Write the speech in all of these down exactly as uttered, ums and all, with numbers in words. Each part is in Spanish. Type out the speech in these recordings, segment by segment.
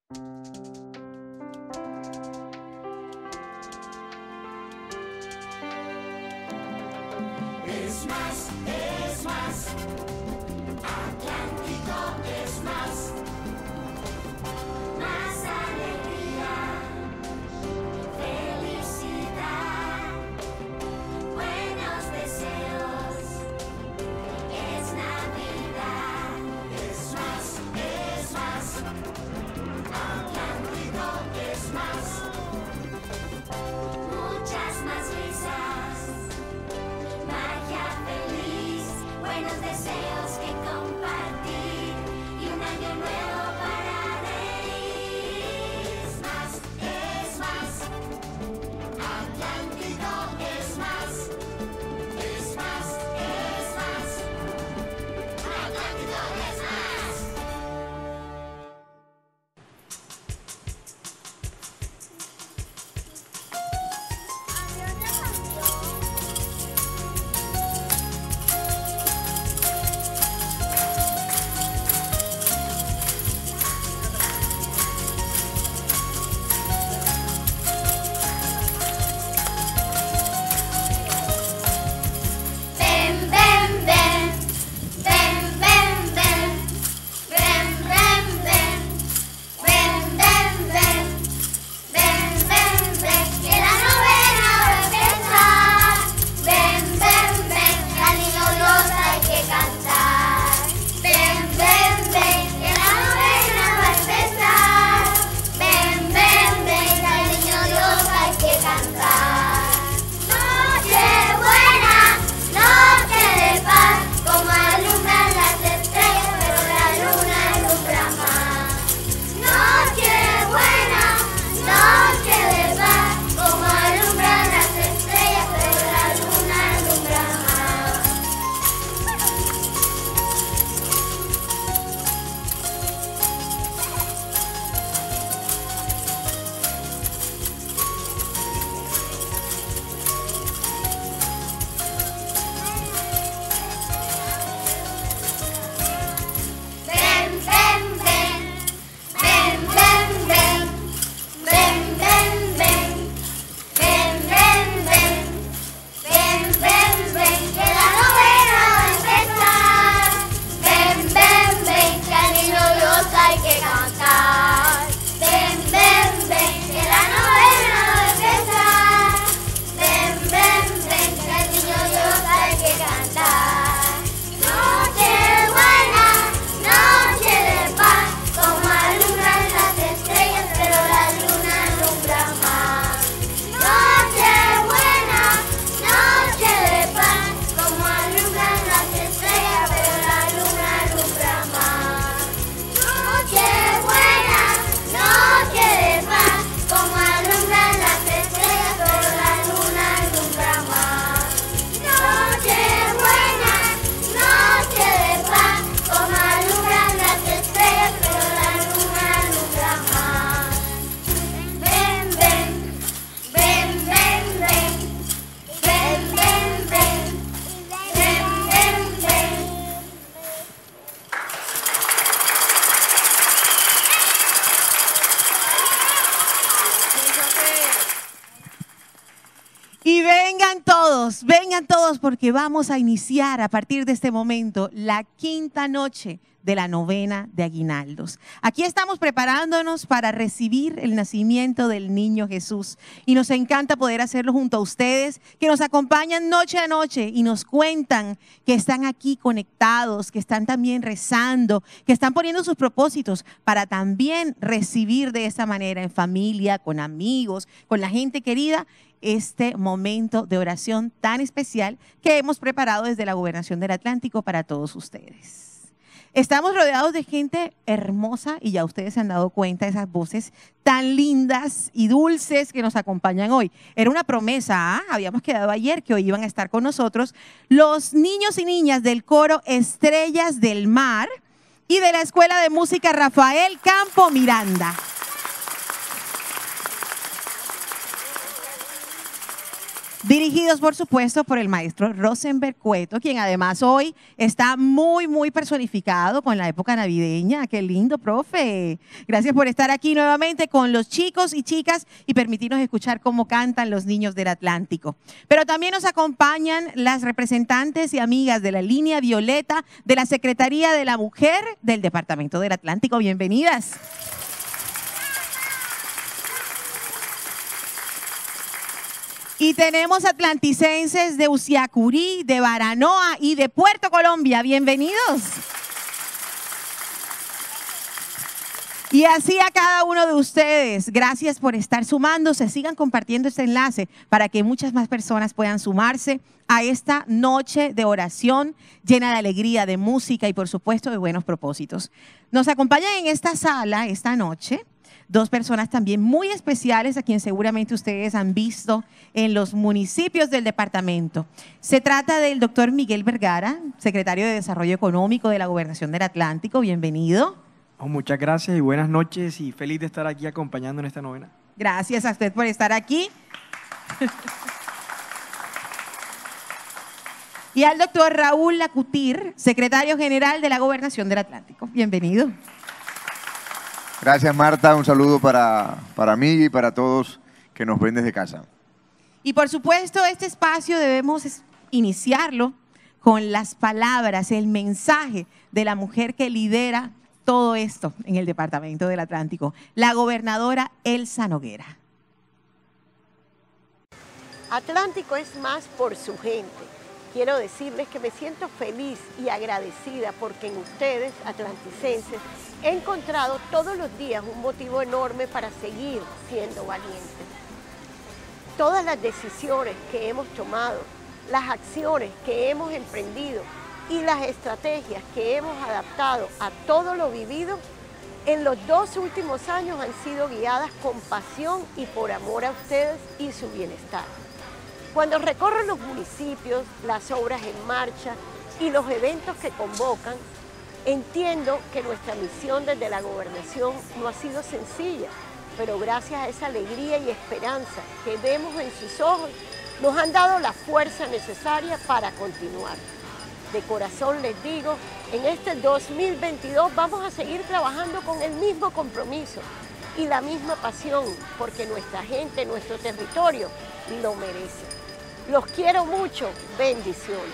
Es más, es más, Atlántico es más, más alegría, felicidad, buenos deseos, es Navidad. Es más, es más, Atlántico es más, muchas más risas, magia feliz, buenos deseos que compartir y un año nuevo para reír. Es más, es más, Atlántico es más, es más, es más, Atlántico es más. Ven, ven, ven, ven, ven, ven, ven, ven, ven, ven, ven, ven, ven, ven, ven, que la novena va a empezar. Ven, ven, ven, que al niño Dios hay que cantar. Ven, ven, ven, que la novena va a empezar. Ven, ven, ven, que al niño Dios hay que cantar. Noche buena, noche de paz, como alumbran las estrellas, pero la luna alumbra más. Noche buena, noche de paz, como alumbran las estrellas, pero la luna alumbra más. Ven, ven, ven, ven, ven, ven, ven, ven, ven, ven, ven, ven, ven, ven, ven, que la novena va a empezar. Ven, ven, ven, que al niño Dios hay que cantar. Ven, ven, ven, que la novena va a empezar. Ven, ven, ven, que al niño Dios hay que cantar. Noche buena, noche de paz, como alumbran las estrellas, pero la luna alumbra más. Noche buena, noche de paz, como alumbran las estrellas, pero la luna alumbra más. Noche buena, noche de paz, como alumbran las estrellas, pero la luna alumbra más. Noche buena, noche de paz, como alumbran las estrellas, pero la luna alumbra más. Ven, ven, ven, ven, ven, ven, ven, ven, ven, ven, ven. Y vengan todos, vengan todos, porque vamos a iniciar a partir de este momento la quinta noche de la novena de aguinaldos. Aquí estamos preparándonos para recibir el nacimiento del niño Jesús y nos encanta poder hacerlo junto a ustedes que nos acompañan noche a noche y nos cuentan que están aquí conectados, que están también rezando, que están poniendo sus propósitos para también recibir de esa manera en familia, con amigos, con la gente querida, este momento de oración tan especial que hemos preparado desde la Gobernación del Atlántico para todos ustedes. Estamos rodeados de gente hermosa y ya ustedes se han dado cuenta de esas voces tan lindas y dulces que nos acompañan hoy. Era una promesa, ¿ah? Habíamos quedado ayer que hoy iban a estar con nosotros los niños y niñas del coro Estrellas del Mar y de la Escuela de Música Rafael Campo Miranda. dirigidos por supuesto por el maestro Rosenberg Cueto, quien además hoy está muy, muy personificado con la época navideña. ¡Qué lindo, profe! Gracias por estar aquí nuevamente con los chicos y chicas y permitirnos escuchar cómo cantan los niños del Atlántico. Pero también nos acompañan las representantes y amigas de la línea violeta de la Secretaría de la Mujer del Departamento del Atlántico. Bienvenidas. Y tenemos atlanticenses de Usiacurí, de Baranoa y de Puerto Colombia. Bienvenidos. Y así a cada uno de ustedes, gracias por estar sumándose. Sigan compartiendo este enlace para que muchas más personas puedan sumarse a esta noche de oración llena de alegría, de música y por supuesto de buenos propósitos. Nos acompañan en esta sala esta noche dos personas también muy especiales a quien seguramente ustedes han visto en los municipios del departamento. Se trata del doctor Miguel Vergara, secretario de Desarrollo Económico de la Gobernación del Atlántico. Bienvenido. Oh, muchas gracias y buenas noches y feliz de estar aquí acompañando en esta novena. Gracias a usted por estar aquí. Y al doctor Raúl Lacutir, secretario general de la Gobernación del Atlántico. Bienvenido. Gracias, Marta. Un saludo para, para mí y para todos que nos ven desde casa. Y por supuesto, este espacio debemos iniciarlo con las palabras, el mensaje de la mujer que lidera todo esto en el Departamento del Atlántico, la gobernadora Elsa Noguera. Atlántico es más por su gente. Quiero decirles que me siento feliz y agradecida porque en ustedes, atlanticenses, he encontrado todos los días un motivo enorme para seguir siendo valientes. Todas las decisiones que hemos tomado, las acciones que hemos emprendido y las estrategias que hemos adaptado a todo lo vivido, en los dos últimos años han sido guiadas con pasión y por amor a ustedes y su bienestar. Cuando recorro los municipios, las obras en marcha y los eventos que convocan, entiendo que nuestra misión desde la gobernación no ha sido sencilla, pero gracias a esa alegría y esperanza que vemos en sus ojos, nos han dado la fuerza necesaria para continuar. De corazón les digo, en este dos mil veintidós vamos a seguir trabajando con el mismo compromiso y la misma pasión, porque nuestra gente, nuestro territorio, lo merece. Los quiero mucho. Bendiciones.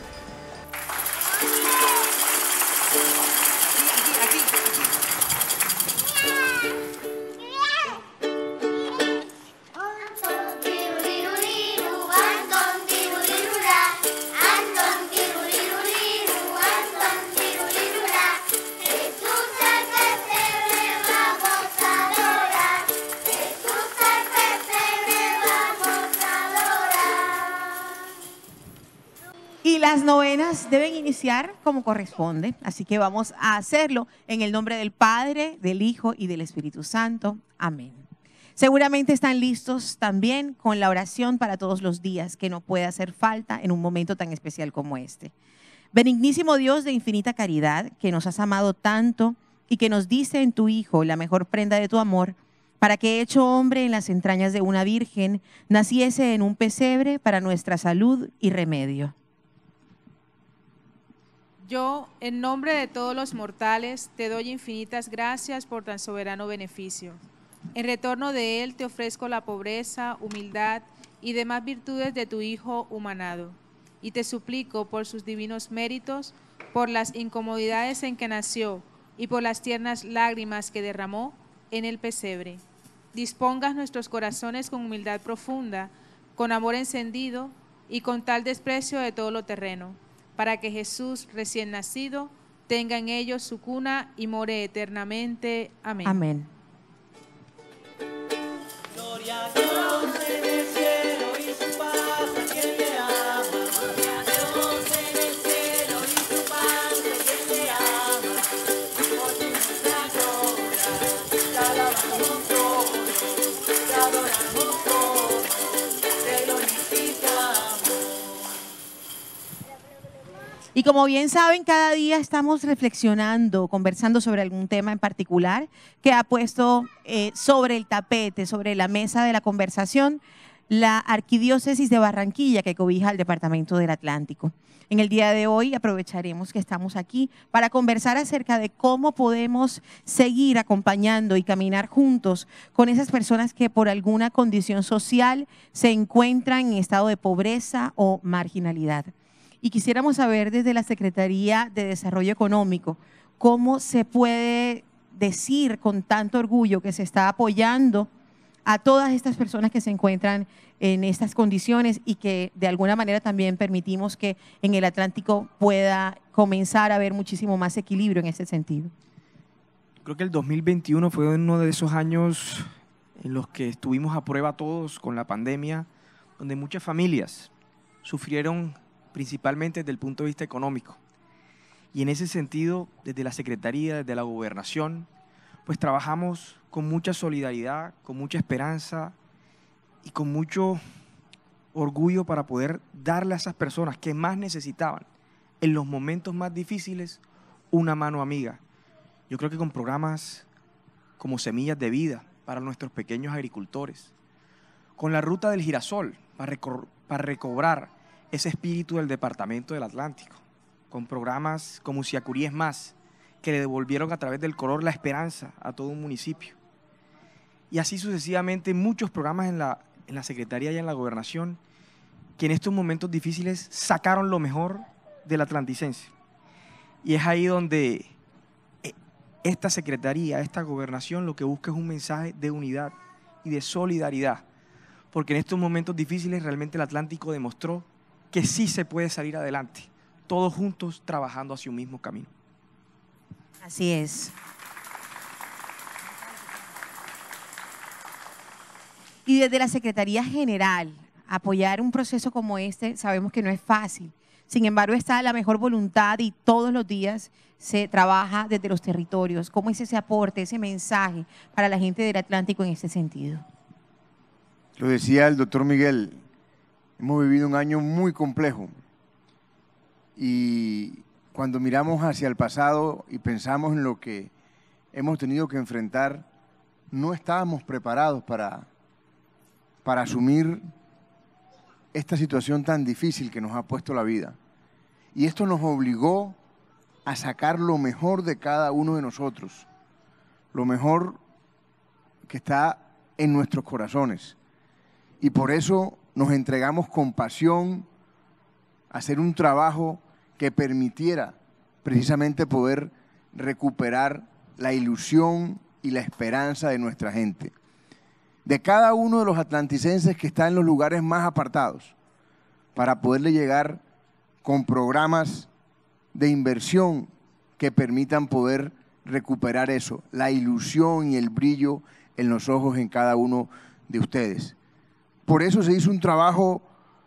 Y las novenas deben iniciar como corresponde, así que vamos a hacerlo en el nombre del Padre, del Hijo y del Espíritu Santo. Amén. Seguramente están listos también con la oración para todos los días, que no puede hacer falta en un momento tan especial como este. Benignísimo Dios de infinita caridad, que nos has amado tanto y que nos dice en tu Hijo la mejor prenda de tu amor, para que hecho hombre en las entrañas de una virgen, naciese en un pesebre para nuestra salud y remedio. Yo, en nombre de todos los mortales, te doy infinitas gracias por tan soberano beneficio. En retorno de él te ofrezco la pobreza, humildad y demás virtudes de tu Hijo humanado. Y te suplico por sus divinos méritos, por las incomodidades en que nació y por las tiernas lágrimas que derramó en el pesebre. Dispongas nuestros corazones con humildad profunda, con amor encendido y con tal desprecio de todo lo terreno, para que Jesús, recién nacido, tenga en ellos su cuna y more eternamente. Amén. Amén. Gloria a Dios en el cielo y su paz a quien le ama. Gloria a Dios en el cielo y su paz a quien le ama. Por ti nuestra gloria, te alabamos todos, te adoramos todos, te glorificamos. Y como bien saben, cada día estamos reflexionando, conversando sobre algún tema en particular que ha puesto eh, sobre el tapete, sobre la mesa de la conversación, la Arquidiócesis de Barranquilla, que cobija el Departamento del Atlántico. En el día de hoy aprovecharemos que estamos aquí para conversar acerca de cómo podemos seguir acompañando y caminar juntos con esas personas que por alguna condición social se encuentran en estado de pobreza o marginalidad. Y quisiéramos saber desde la Secretaría de Desarrollo Económico cómo se puede decir con tanto orgullo que se está apoyando a todas estas personas que se encuentran en estas condiciones y que de alguna manera también permitimos que en el Atlántico pueda comenzar a haber muchísimo más equilibrio en ese sentido. Creo que el dos mil veintiuno fue uno de esos años en los que estuvimos a prueba todos con la pandemia, donde muchas familias sufrieron principalmente desde el punto de vista económico. Y en ese sentido, desde la Secretaría, desde la Gobernación, pues trabajamos con mucha solidaridad, con mucha esperanza y con mucho orgullo para poder darle a esas personas que más necesitaban en los momentos más difíciles una mano amiga. Yo creo que con programas como Semillas de Vida para nuestros pequeños agricultores, con la Ruta del Girasol para, reco para recobrar ese espíritu del Departamento del Atlántico, con programas como Siacurí es Más, que le devolvieron a través del color la esperanza a todo un municipio. Y así sucesivamente muchos programas en la, en la Secretaría y en la Gobernación que en estos momentos difíciles sacaron lo mejor del atlanticense. Y es ahí donde esta Secretaría, esta Gobernación lo que busca es un mensaje de unidad y de solidaridad, porque en estos momentos difíciles realmente el Atlántico demostró que sí se puede salir adelante, todos juntos trabajando hacia un mismo camino. Así es. Y desde la Secretaría General, apoyar un proceso como este, sabemos que no es fácil. Sin embargo, está la mejor voluntad y todos los días se trabaja desde los territorios. ¿Cómo es ese aporte, ese mensaje para la gente del Atlántico en ese sentido? Lo decía el doctor Miguel, hemos vivido un año muy complejo y cuando miramos hacia el pasado y pensamos en lo que hemos tenido que enfrentar, no estábamos preparados para, para asumir esta situación tan difícil que nos ha puesto la vida. Y esto nos obligó a sacar lo mejor de cada uno de nosotros, lo mejor que está en nuestros corazones. Y por eso nos entregamos con pasión a hacer un trabajo que permitiera precisamente poder recuperar la ilusión y la esperanza de nuestra gente. De cada uno de los atlanticenses que está en los lugares más apartados, para poderle llegar con programas de inversión que permitan poder recuperar eso, la ilusión y el brillo en los ojos en cada uno de ustedes. Por eso se hizo un trabajo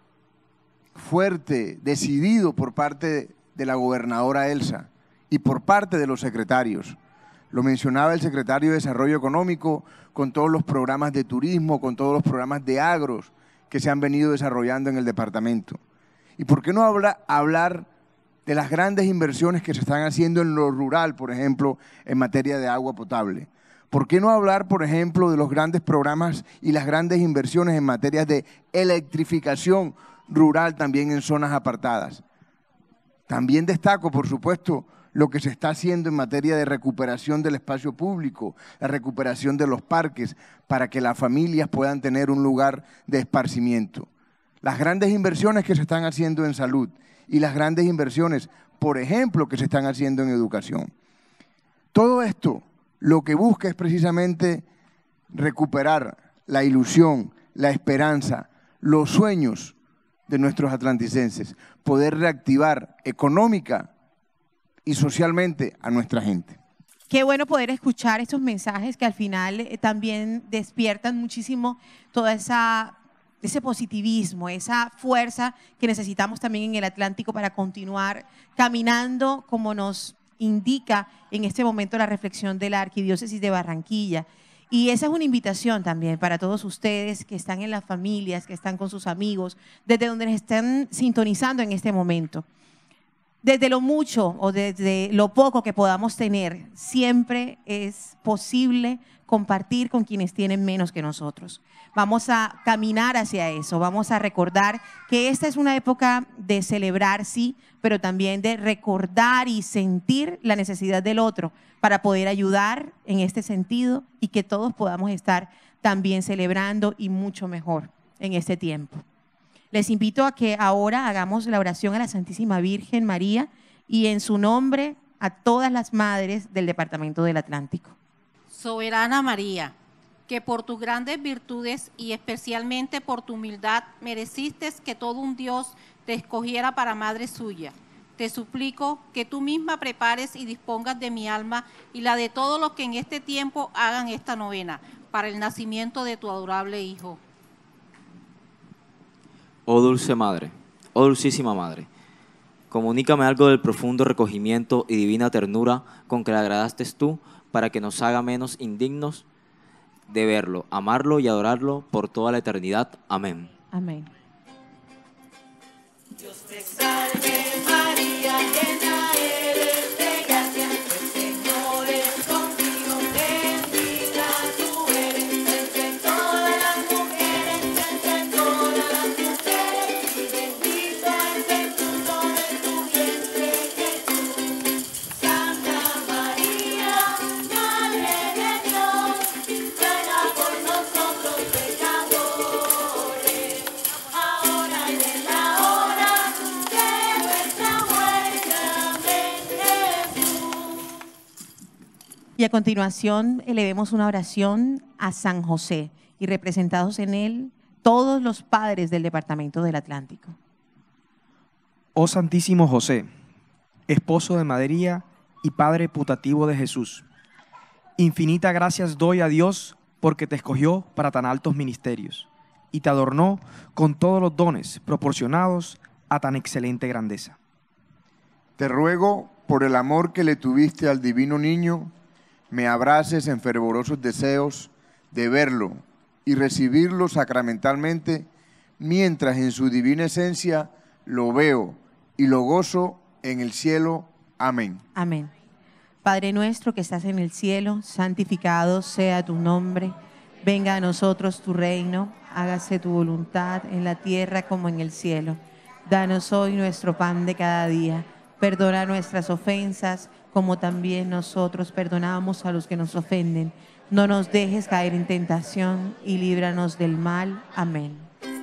fuerte, decidido por parte de la gobernadora Elsa y por parte de los secretarios. Lo mencionaba el secretario de Desarrollo Económico con todos los programas de turismo, con todos los programas de agros que se han venido desarrollando en el departamento. ¿Y por qué no habla, hablar de las grandes inversiones que se están haciendo en lo rural, por ejemplo, en materia de agua potable? ¿Por qué no hablar, por ejemplo, de los grandes programas y las grandes inversiones en materia de electrificación rural también en zonas apartadas? También destaco, por supuesto, lo que se está haciendo en materia de recuperación del espacio público, la recuperación de los parques, para que las familias puedan tener un lugar de esparcimiento. Las grandes inversiones que se están haciendo en salud y las grandes inversiones, por ejemplo, que se están haciendo en educación. Todo esto lo que busca es precisamente recuperar la ilusión, la esperanza, los sueños de nuestros atlanticenses, poder reactivar económica y socialmente a nuestra gente. Qué bueno poder escuchar estos mensajes que al final eh, también despiertan muchísimo toda esa ese positivismo, esa fuerza que necesitamos también en el Atlántico para continuar caminando como nos indica en este momento la reflexión de la Arquidiócesis de Barranquilla. Y esa es una invitación también para todos ustedes que están en las familias, que están con sus amigos, desde donde nos están sintonizando en este momento. desde lo mucho o desde lo poco que podamos tener, siempre es posible compartir con quienes tienen menos que nosotros. Vamos a caminar hacia eso, vamos a recordar que esta es una época de celebrar, sí, pero también de recordar y sentir la necesidad del otro para poder ayudar en este sentido y que todos podamos estar también celebrando y mucho mejor en este tiempo. Les invito a que ahora hagamos la oración a la Santísima Virgen María y en su nombre a todas las madres del Departamento del Atlántico. Soberana María, que por tus grandes virtudes y especialmente por tu humildad mereciste que todo un Dios te escogiera para madre suya. Te suplico que tú misma prepares y dispongas de mi alma y la de todos los que en este tiempo hagan esta novena para el nacimiento de tu adorable Hijo. Oh dulce Madre, oh dulcísima Madre, comunícame algo del profundo recogimiento y divina ternura con que le agradaste tú para que nos haga menos indignos de verlo, amarlo y adorarlo por toda la eternidad. Amén. Amén. Dios te salve María, llena eres de gracia, el Señor es contigo, bendita tú eres entre todas las mujeres, entre todas las mujeres, y bendito es el fruto de tu vientre Jesús. Santa María, Madre de Dios, ruega por nosotros pecadores, ahora y en la hora de nuestra muerte. Amén, Jesús. Y a continuación elevemos una oración a San José y representados en él todos los padres del Departamento del Atlántico. Oh Santísimo José, esposo de María y padre putativo de Jesús, infinita gracias doy a Dios porque te escogió para tan altos ministerios y te adornó con todos los dones proporcionados a tan excelente grandeza. Te ruego, por el amor que le tuviste al divino niño, me abraces en fervorosos deseos de verlo y recibirlo sacramentalmente, mientras en su divina esencia lo veo y lo gozo en el cielo. Amén. Amén. Padre nuestro que estás en el cielo, santificado sea tu nombre. Venga a nosotros tu reino, hágase tu voluntad en la tierra como en el cielo. Danos hoy nuestro pan de cada día. Perdona nuestras ofensas, como también nosotros perdonamos a los que nos ofenden. No nos dejes caer en tentación y líbranos del mal. Amén.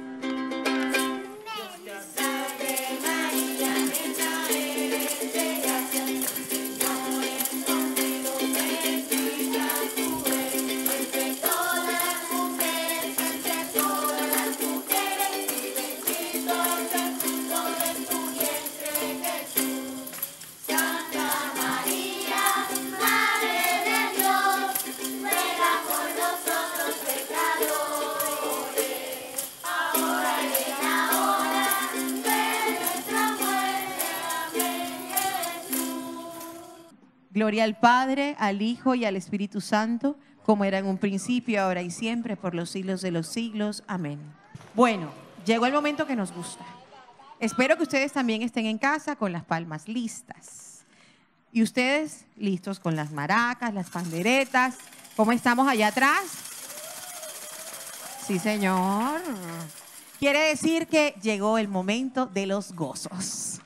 Gloria al Padre, al Hijo y al Espíritu Santo, como era en un principio, ahora y siempre, por los siglos de los siglos. Amén. Bueno, llegó el momento que nos gusta. Espero que ustedes también estén en casa con las palmas listas. Y ustedes listos con las maracas, las panderetas. ¿Cómo estamos allá atrás? Sí, señor. Quiere decir que llegó el momento de los gozos.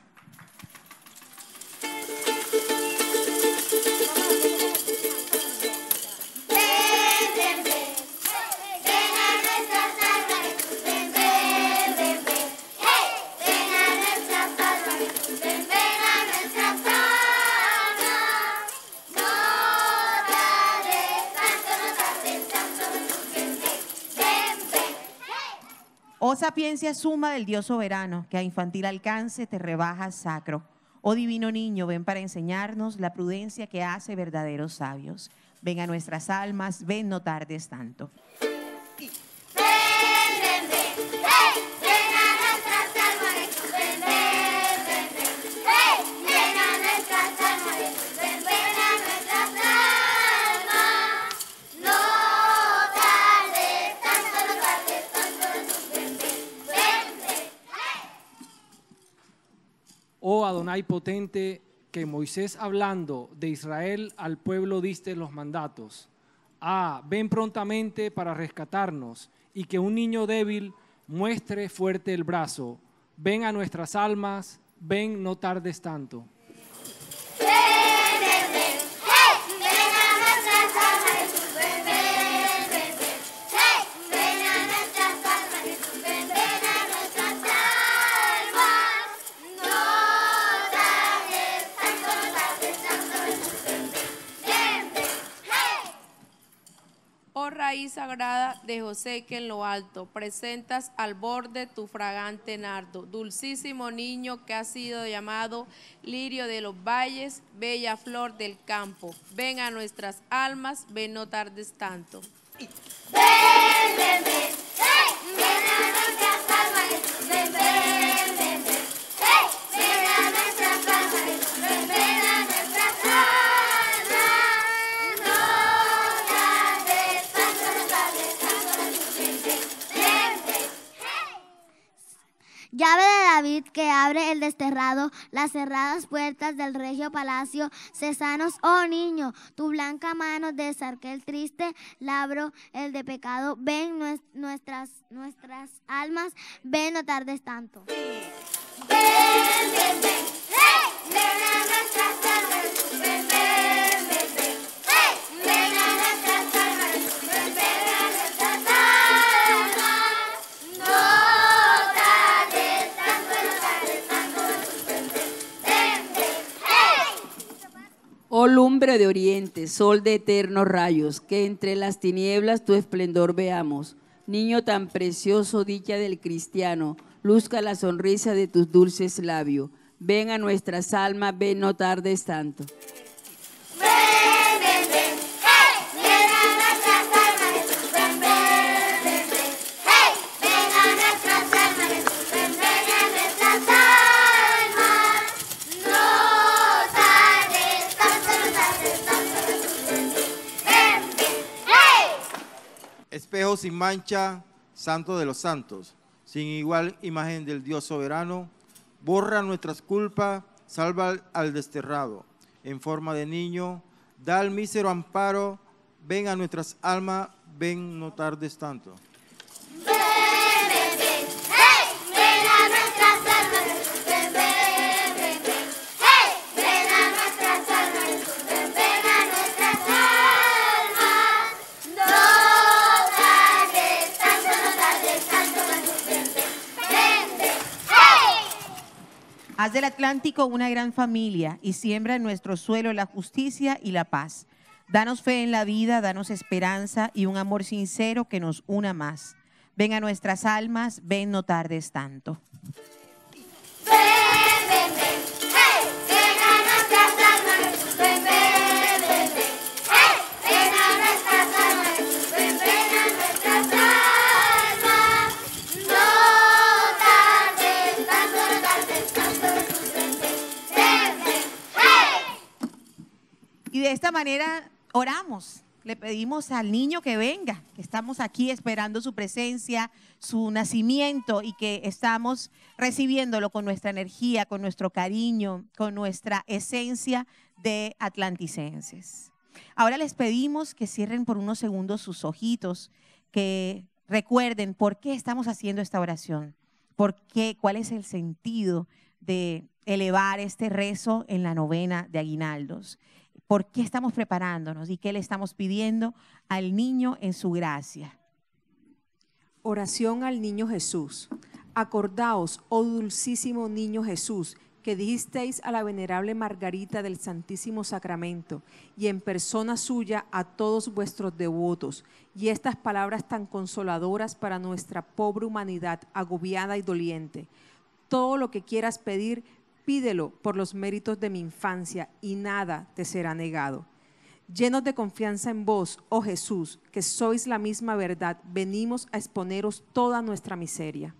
Oh sapiencia suma del Dios soberano, que a infantil alcance te rebajas sacro. Oh divino niño, ven para enseñarnos la prudencia que hace verdaderos sabios. Ven a nuestras almas, ven, no tardes tanto. oh Adonai potente, que Moisés hablando de Israel al pueblo diste los mandatos. Ah, ven prontamente para rescatarnos, y que un niño débil muestre fuerte el brazo. Ven a nuestras almas, ven, no tardes tanto. Oh raíz sagrada de José, que en lo alto presentas al borde tu fragante nardo, dulcísimo niño que ha sido llamado lirio de los valles, bella flor del campo. Ven a nuestras almas, ven, no tardes tanto. Ven, ven, ven, hey, ven a nuestras almas, Jesús, ven, ven, ven, ven, hey, ven a nuestras almas, Jesús, ven, ven a nuestras almas, no tardes tanto, no tardes tanto, Jesús, ven, ven, ven, ven, hey. Llave de David que abre el desterrado, las cerradas puertas del regio palacio, cesanos, oh niño, tu blanca mano desarqué el triste labro, el de pecado, ven nues- nuestras, nuestras almas, ven, no tardes tanto. Ven, ven, ven, hey, ven a nuestras almas, Jesús, ven, ven, ven, ven, hey, ven a nuestras almas, Jesús, ven, ven a nuestras almas, no tardes tanto, no tardes tanto, Jesús, ven, ven, ven, ven, hey. Oh lumbre de oriente, sol de eternos rayos, que entre las tinieblas tu esplendor veamos. Niño tan precioso, dicha del cristiano, luzca la sonrisa de tus dulces labios. Ven a nuestras almas, ven, no tardes tanto. Ven, ven, ven, hey, ven a nuestras almas, Jesús, ven, ven, ven, ven, hey, ven a nuestras almas, Jesús, ven, ven a nuestras almas, no tardes tanto, no tardes tanto, Jesús, ven, ven, ven, ven, hey. Espejo sin mancha, santo de los santos, sin igual imagen del Dios soberano, borra nuestras culpas, salva al- al desterrado, en forma de niño, da al mísero amparo, ven a nuestras almas, ven, no tardes tanto. Ven, ven, ven, hey, ven a nuestras almas, Jesús, ven, ven, ven, ven, hey, ven a nuestras almas, Jesús, ven, ven a nuestras almas, no tardes tanto, no tardes tanto, Jesús, ven, ven, ven, ven, hey. Haz del Atlántico una gran familia y siembra en nuestro suelo la justicia y la paz. Danos fe en la vida, danos esperanza y un amor sincero que nos una más. Ven a nuestras almas, ven, no tardes tanto. Ven, ven, ven, hey, ven a nuestras almas, Jesús, ven, ven, ven, ven, hey, ven a nuestras almas, Jesús, ven, ven a nuestras almas, no tardes tanto, no tardes tanto, Jesús, ven, ven, ven, ven, hey. Y de esta manera oramos. Le pedimos al niño que venga, que estamos aquí esperando su presencia, su nacimiento y que estamos recibiéndolo con nuestra energía, con nuestro cariño, con nuestra esencia de atlanticenses. Ahora les pedimos que cierren por unos segundos sus ojitos, que recuerden por qué estamos haciendo esta oración, por qué, cuál es el sentido de elevar este rezo en la novena de Aguinaldos. ¿Por qué estamos preparándonos y qué le estamos pidiendo al niño en su gracia? Oración al niño Jesús. Acordaos, oh dulcísimo niño Jesús, que dijisteis a la venerable Margarita del Santísimo Sacramento y en persona suya a todos vuestros devotos, y estas palabras tan consoladoras para nuestra pobre humanidad agobiada y doliente. Todo lo que quieras pedir, pídelo por los méritos de mi infancia y nada te será negado. Llenos de confianza en vos, oh Jesús, que sois la misma verdad, venimos a exponeros toda nuestra miseria.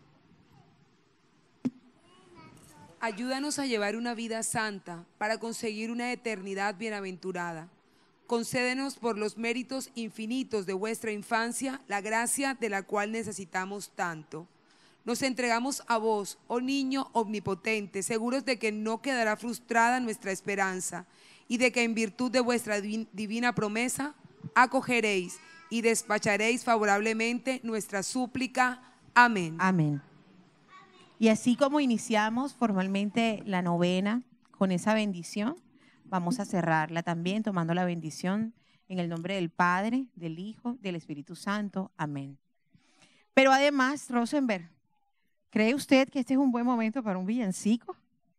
Ayúdanos a llevar una vida santa para conseguir una eternidad bienaventurada. Concédenos por los méritos infinitos de vuestra infancia la gracia de la cual necesitamos tanto. nos entregamos a vos, oh niño omnipotente, seguros de que no quedará frustrada nuestra esperanza y de que en virtud de vuestra divina promesa acogeréis y despacharéis favorablemente nuestra súplica. Amén. Amén. Y así como iniciamos formalmente la novena con esa bendición, vamos a cerrarla también tomando la bendición en el nombre del Padre, del Hijo, del Espíritu Santo. Amén. Pero además, Rosenberg, ¿cree usted que este es un buen momento para un villancico?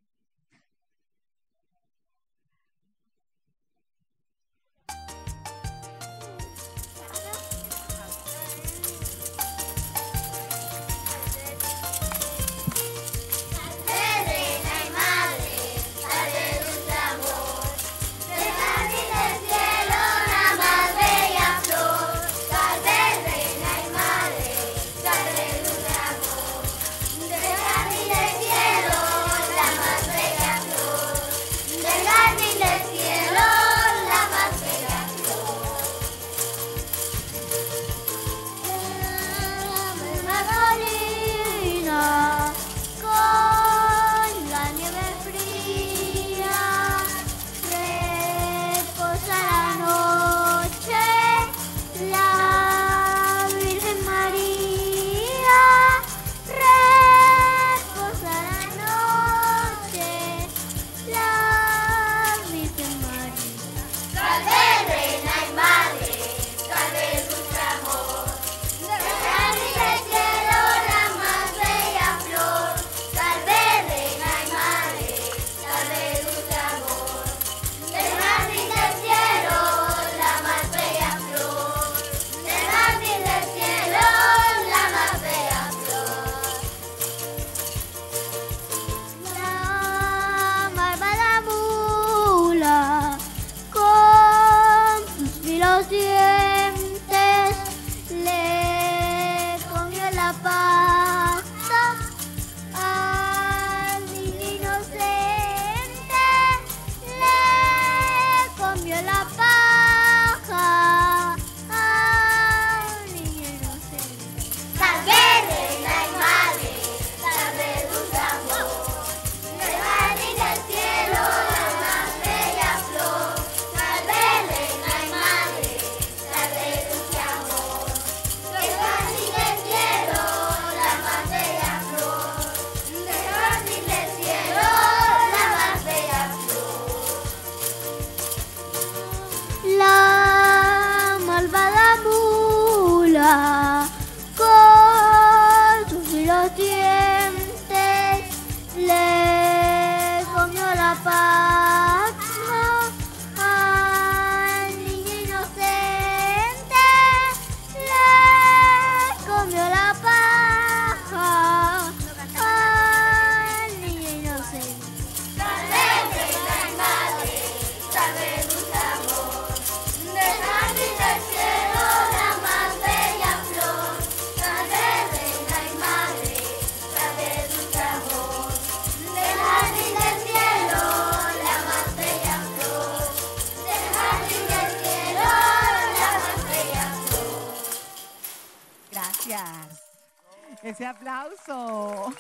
Ese aplauso.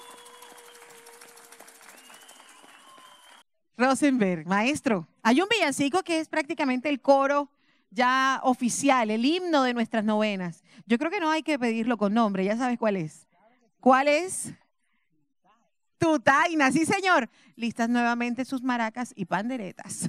Rosenberg, maestro, hay un villancico que es prácticamente el coro ya oficial, el himno de nuestras novenas. Yo creo que no hay que pedirlo con nombre, ya sabes cuál es. ¿Cuál es? Tu taina, sí señor. Listas nuevamente sus maracas y panderetas.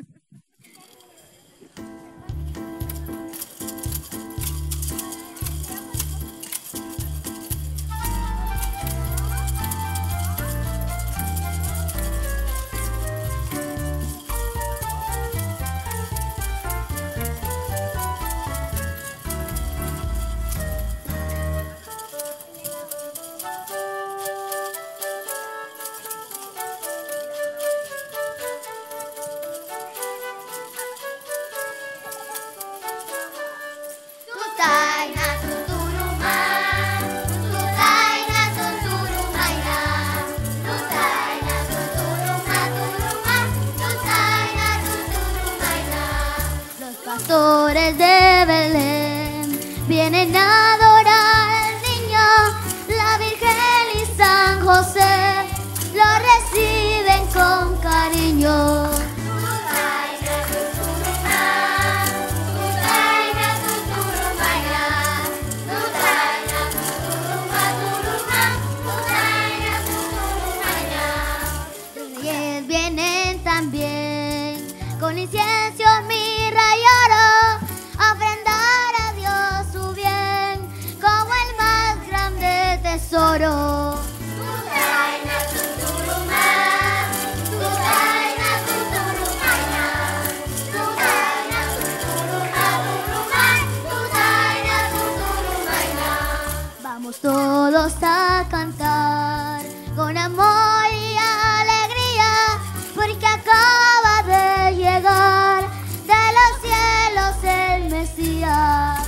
Pastores de Belén vienen a adorar al niño, la Virgen José lo reciben con cariño. Vienen también con incienso, mirra y oro a ofrendar a Dios su bien como el más grande tesoro. Vamos todos a cantar con amor y alegría, porque acaba de llegar de los cielos el Mesías.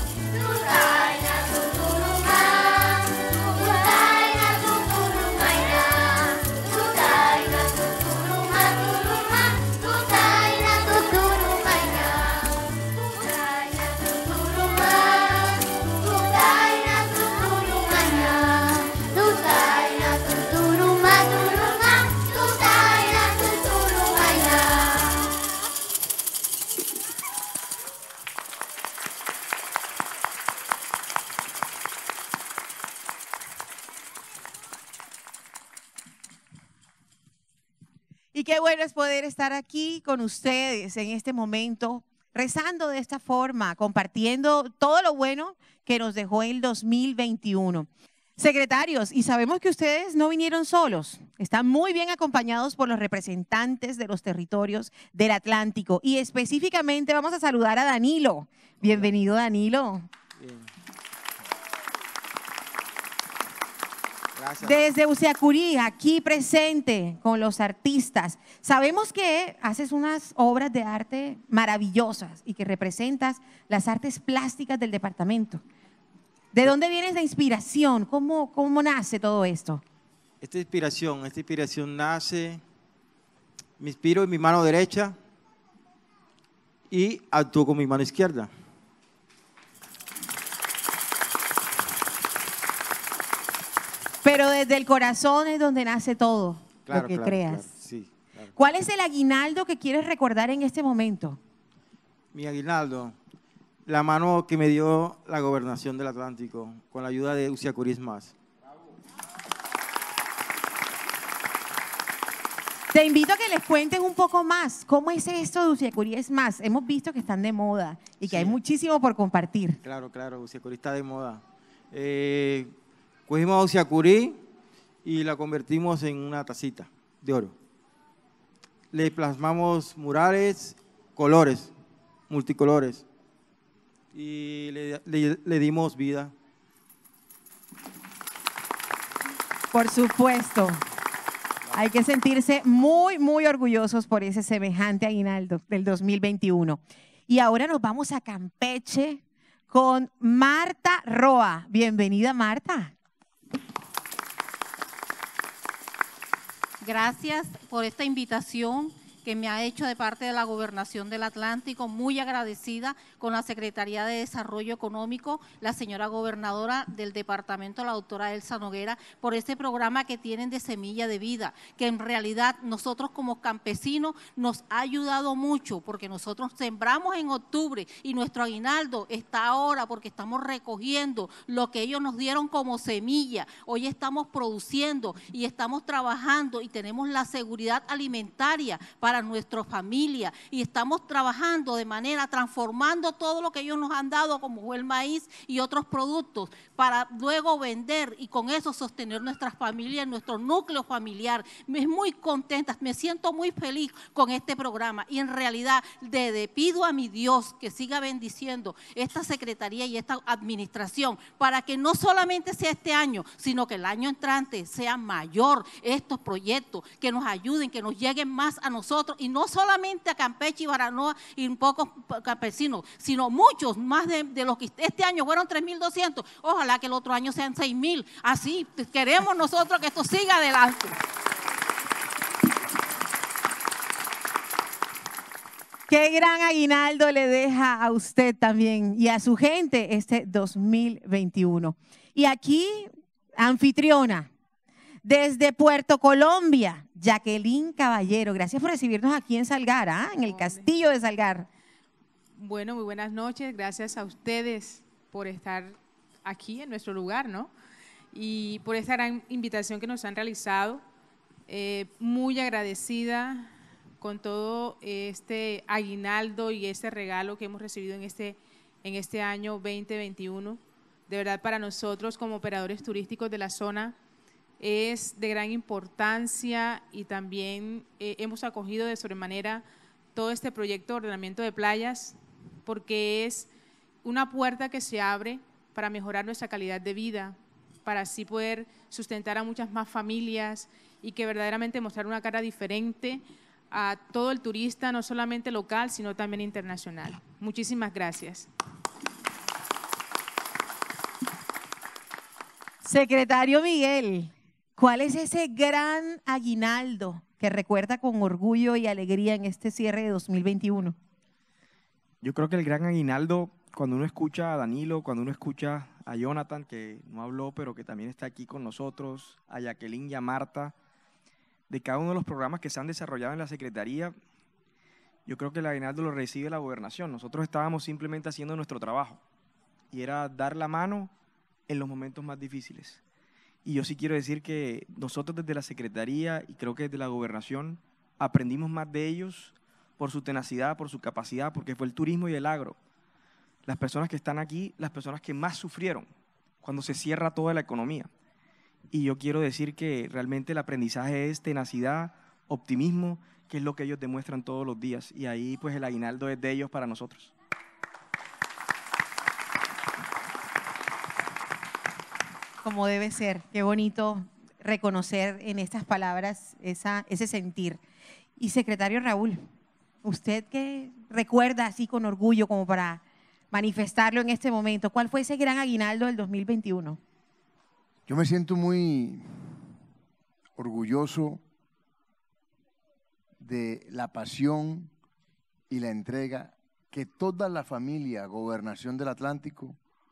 Y qué bueno es poder estar aquí con ustedes en este momento, rezando de esta forma, compartiendo todo lo bueno que nos dejó el dos mil veintiuno. Secretarios, y sabemos que ustedes no vinieron solos, están muy bien acompañados por los representantes de los territorios del Atlántico y específicamente vamos a saludar a Danilo. Bienvenido, Danilo. Bien. Gracias. Desde Usiacurí, aquí presente con los artistas. Sabemos que haces unas obras de arte maravillosas y que representas las artes plásticas del departamento. ¿De dónde viene esa inspiración? ¿Cómo, cómo nace todo esto? Esta inspiración, esta inspiración nace, me inspiro en mi mano derecha y actúo con mi mano izquierda. Pero desde el corazón es donde nace todo Claro, lo que claro, creas. claro, sí, claro. ¿Cuál es el aguinaldo que quieres recordar en este momento? Mi aguinaldo, la mano que me dio la gobernación del Atlántico con la ayuda de Usiacurí Más. Te invito a que les cuentes un poco más. ¿Cómo es esto de Usiacurí Más? Hemos visto que están de moda y que hay muchísimo por compartir. Claro, claro, Usiacurí está de moda. Eh, cogimos a Usiacurí y la convertimos en una tacita de oro. Le plasmamos murales, colores, multicolores y le, le- le dimos vida. Por supuesto. Hay que sentirse muy, muy orgullosos por ese semejante aguinaldo del dos mil veintiuno. Y ahora nos vamos a Campeche con Marta Roa. Bienvenida, Marta. Gracias por esta invitación que me ha hecho de parte de la Gobernación del Atlántico, muy agradecida con la Secretaría de Desarrollo Económico, la señora gobernadora del departamento, la doctora Elsa Noguera, por este programa que tienen de Semilla de Vida, que en realidad nosotros como campesinos nos ha ayudado mucho, porque nosotros sembramos en octubre y nuestro aguinaldo está ahora porque estamos recogiendo lo que ellos nos dieron como semilla. Hoy estamos produciendo y estamos trabajando y tenemos la seguridad alimentaria para nuestra familia y estamos trabajando de manera, transformando todo lo que ellos nos han dado como fue el maíz y otros productos para luego vender y con eso sostener nuestras familias, nuestro núcleo familiar. Me es muy contenta, me siento muy feliz con este programa y en realidad le, le pido a mi Dios que siga bendiciendo esta secretaría y esta administración para que no solamente sea este año, sino que el año entrante sea mayor estos proyectos, que nos ayuden, que nos lleguen más a nosotros y no solamente a Campeche y Baranoa y un pocos campesinos, sino muchos más de, de los que este año fueron tres mil doscientos, ojalá que el otro año sean seis mil, así queremos nosotros que esto siga adelante. Qué gran aguinaldo le deja a usted también y a su gente este dos mil veintiuno. Y aquí, anfitriona Desde Puerto Colombia, Jacqueline Caballero. Gracias por recibirnos aquí en Salgar, ¿ah? En el Castillo de Salgar. Bueno, muy buenas noches. Gracias a ustedes por estar aquí en nuestro lugar, ¿no? Y por esta gran invitación que nos han realizado. Eh, muy agradecida con todo este aguinaldo y este regalo que hemos recibido en este, en este año veinte veintiuno. De verdad, para nosotros como operadores turísticos de la zona es de gran importancia y también eh, hemos acogido de sobremanera todo este proyecto de ordenamiento de playas porque es una puerta que se abre para mejorar nuestra calidad de vida, para así poder sustentar a muchas más familias y que verdaderamente mostrar una cara diferente a todo el turista, no solamente local, sino también internacional. Muchísimas gracias. Secretario Miguel, ¿cuál es ese gran aguinaldo que recuerda con orgullo y alegría en este cierre de dos mil veintiuno? Yo creo que el gran aguinaldo, cuando uno escucha a Danilo, cuando uno escucha a Jonathan, que no habló, pero que también está aquí con nosotros, a Jacqueline y a Marta, de cada uno de los programas que se han desarrollado en la Secretaría, yo creo que el aguinaldo lo recibe la gobernación. Nosotros estábamos simplemente haciendo nuestro trabajo y era dar la mano en los momentos más difíciles. Y yo sí quiero decir que nosotros desde la Secretaría y creo que desde la Gobernación aprendimos más de ellos por su tenacidad, por su capacidad, porque fue el turismo y el agro. Las personas que están aquí, las personas que más sufrieron cuando se cierra toda la economía. Y yo quiero decir que realmente el aprendizaje es tenacidad, optimismo, que es lo que ellos demuestran todos los días. Y ahí pues el aguinaldo es de ellos para nosotros. Como debe ser, qué bonito reconocer en estas palabras esa, ese sentir. Y secretario Raúl, ¿usted qué recuerda así con orgullo como para manifestarlo en este momento? ¿Cuál fue ese gran aguinaldo del dos mil veintiuno? Yo me siento muy orgulloso de la pasión y la entrega que toda la familia Gobernación del Atlántico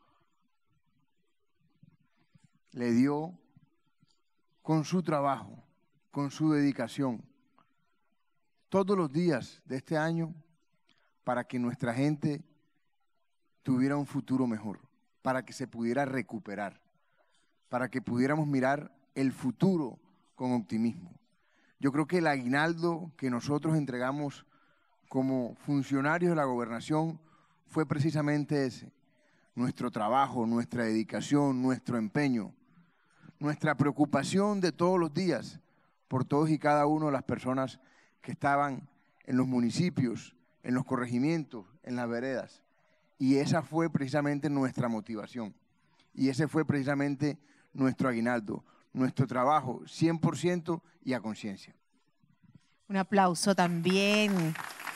le dio con su trabajo, con su dedicación, todos los días de este año para que nuestra gente tuviera un futuro mejor, para que se pudiera recuperar, para que pudiéramos mirar el futuro con optimismo. Yo creo que el aguinaldo que nosotros entregamos como funcionarios de la gobernación fue precisamente ese, nuestro trabajo, nuestra dedicación, nuestro empeño, nuestra preocupación de todos los días por todos y cada uno de las personas que estaban en los municipios, en los corregimientos, en las veredas. Y esa fue precisamente nuestra motivación. Y ese fue precisamente nuestro aguinaldo, nuestro trabajo cien por ciento y a conciencia. Un aplauso también.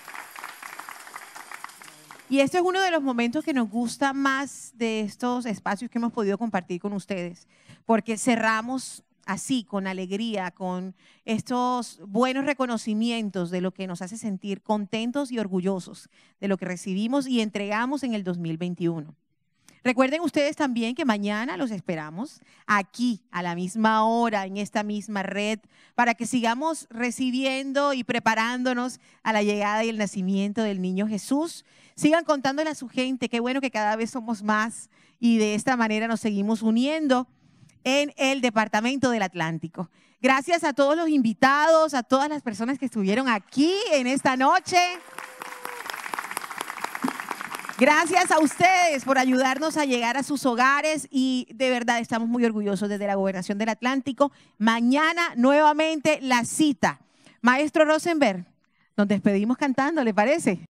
Y este es uno de los momentos que nos gusta más de estos espacios que hemos podido compartir con ustedes, porque cerramos así, con alegría, con estos buenos reconocimientos de lo que nos hace sentir contentos y orgullosos de lo que recibimos y entregamos en el dos mil veintiuno. Recuerden ustedes también que mañana los esperamos aquí a la misma hora, en esta misma red, para que sigamos recibiendo y preparándonos a la llegada y el nacimiento del niño Jesús. Sigan contándole a su gente, qué bueno que cada vez somos más y de esta manera nos seguimos uniendo en el Departamento del Atlántico. Gracias a todos los invitados, a todas las personas que estuvieron aquí en esta noche. Gracias a ustedes por ayudarnos a llegar a sus hogares y de verdad estamos muy orgullosos desde la Gobernación del Atlántico. Mañana nuevamente la cita. Maestro Rosenberg, nos despedimos cantando, ¿le parece?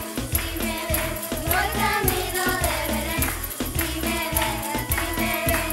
Voy camino de Belén, si me dejas, si me dejas.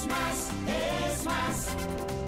más, es más.